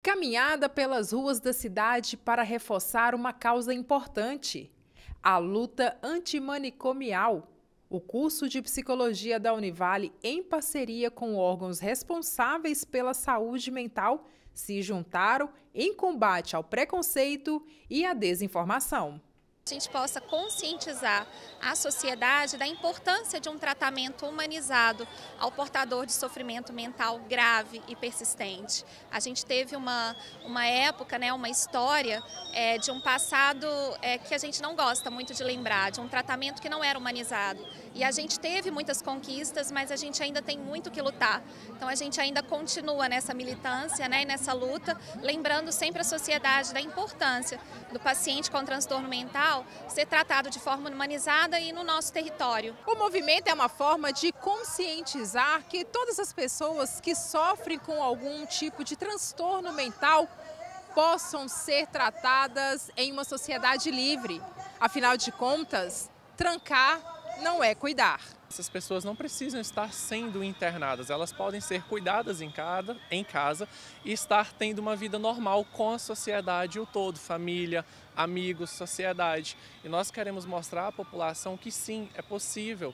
Caminhada pelas ruas da cidade para reforçar uma causa importante: a luta antimanicomial. O curso de Psicologia da Univale, em parceria com órgãos responsáveis pela saúde mental, se juntaram em combate ao preconceito e à desinformação. A gente possa conscientizar a sociedade da importância de um tratamento humanizado ao portador de sofrimento mental grave e persistente. A gente teve uma época, uma história de um passado que a gente não gosta muito de lembrar, de um tratamento que não era humanizado. E a gente teve muitas conquistas, mas a gente ainda tem muito que lutar. Então a gente ainda continua nessa militância, e nessa luta, lembrando sempre a sociedade da importância do paciente com transtorno mental ser tratado de forma humanizada e no nosso território. O movimento é uma forma de conscientizar que todas as pessoas que sofrem com algum tipo de transtorno mental possam ser tratadas em uma sociedade livre. Afinal de contas, trancar não é cuidar. Essas pessoas não precisam estar sendo internadas, elas podem ser cuidadas em casa e estar tendo uma vida normal com a sociedade o todo, família, amigos, sociedade. E nós queremos mostrar à população que sim, é possível.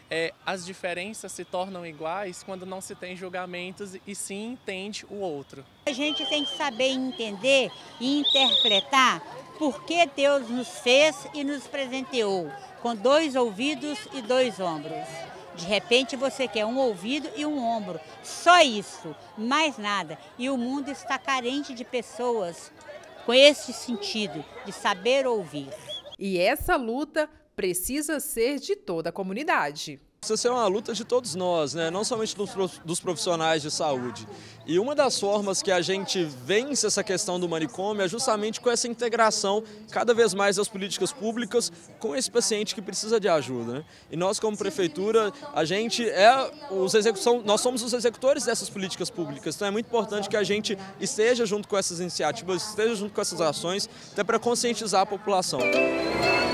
As diferenças se tornam iguais quando não se tem julgamentos e sim entende o outro. A gente tem que saber entender e interpretar por que Deus nos fez e nos presenteou com 2 ouvidos e 2 ombros. De repente você quer um ouvido e um ombro, só isso, mais nada. E o mundo está carente de pessoas com esse sentido de saber ouvir. E essa luta precisa ser de toda a comunidade. Precisa ser uma luta de todos nós, não somente dos profissionais de saúde. E uma das formas que a gente vence essa questão do manicômio é justamente com essa integração cada vez mais das políticas públicas com esse paciente que precisa de ajuda. E nós, como prefeitura, nós somos os executores dessas políticas públicas. Então é muito importante que a gente esteja junto com essas iniciativas, esteja junto com essas ações, até para conscientizar a população.